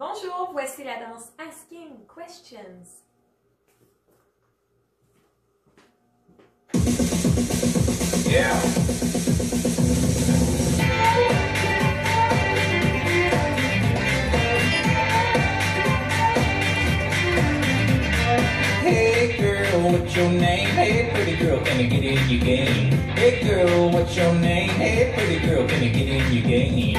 Bonjour, voici la danse Askin Questions. Yeah. Hey girl, what's your name? Hey pretty girl, can I get in your game? Hey girl, what's your name? Hey pretty girl, can I get in your game?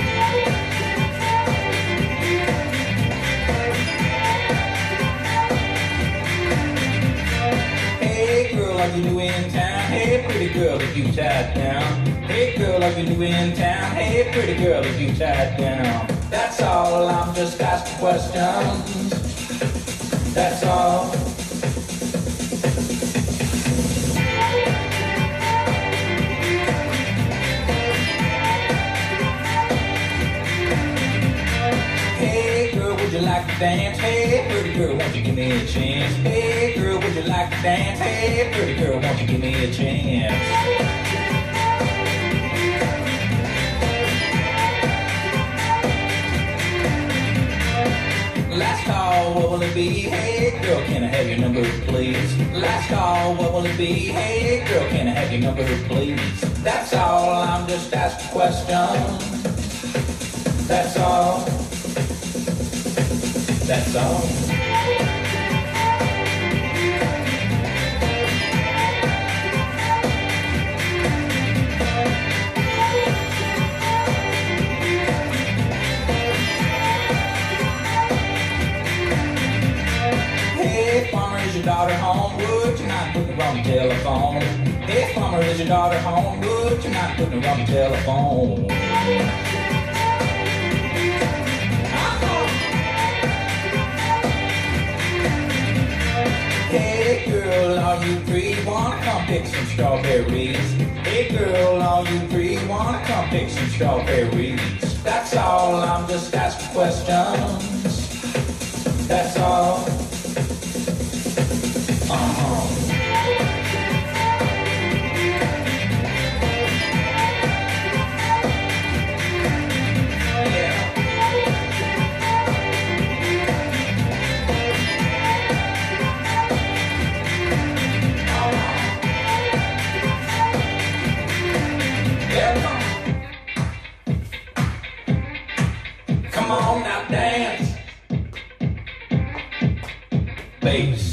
Hey girl, are you new in town? Hey pretty girl, if you tied down. Hey girl, are you new in town? Hey pretty girl, if you tied down. That's all, I'm just asking questions. That's all. Hey girl, would you like to dance? Hey pretty girl, won't you give me a chance? Hey girl, would you like to dance? Hey pretty girl, won't you give me a chance? Last call, what will it be? Hey girl, can I have your number, please? Last call, what will it be? Hey girl, can I have your number, please? That's all, I'm just asking questions. That's all. That's all. Hey farmer, is your daughter home? Would you not put her on the telephone? Hey farmer, is your daughter home? Would you not put her on the telephone? Hey girl, are you free? Wanna come pick some strawberries? Hey girl, are you free? Wanna come pick some strawberries? That's all, I'm just asking questions. That's all. Come on now, dance, baby.